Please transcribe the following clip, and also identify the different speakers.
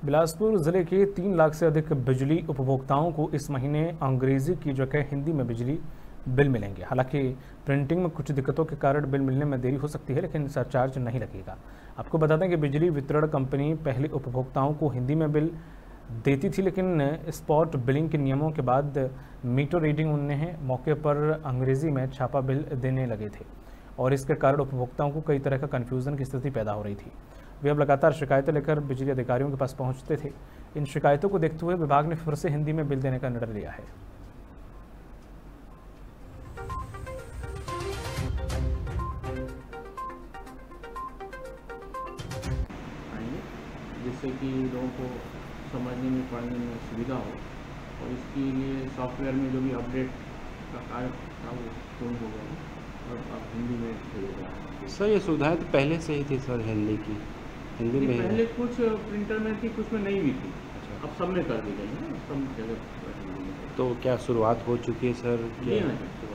Speaker 1: बिलासपुर जिले के 3 लाख से अधिक बिजली उपभोक्ताओं को इस महीने अंग्रेजी की जगह हिंदी में बिजली बिल मिलेंगे। हालांकि प्रिंटिंग में कुछ दिक्कतों के कारण बिल मिलने में देरी हो सकती है, लेकिन सरचार्ज नहीं लगेगा। आपको बता दें कि बिजली वितरण कंपनी पहले उपभोक्ताओं को हिंदी में बिल देती थी, लेकिन स्पॉट बिलिंग के नियमों के बाद मीटर रीडिंग उन्हें मौके पर अंग्रेजी में छापा बिल देने लगे थे और इसके कारण उपभोक्ताओं को कई तरह का कन्फ्यूज़न की स्थिति पैदा हो रही थी। वे अब लगातार शिकायतें लेकर बिजली अधिकारियों के पास पहुंचते थे। इन शिकायतों को देखते हुए विभाग ने फिर से हिंदी में बिल देने का निर्णय लिया है।
Speaker 2: जिससे कि लोगों को समझने में पढ़ने में सुविधा हो, और इसके लिए सॉफ्टवेयर में जो भी अपडेट का कार्य था वो पूर्ण हो गया है और अब हिंदी में हो गया।
Speaker 3: सर ये सुविधाएं तो पहले से ही थी सर, हिंदी में
Speaker 2: पहले कुछ प्रिंटर में थी, कुछ में नहीं भी थी। अच्छा। अब सब में कर दी गई है, सब जगह।
Speaker 3: तो क्या शुरुआत हो चुकी है सर?
Speaker 2: जी हाँ।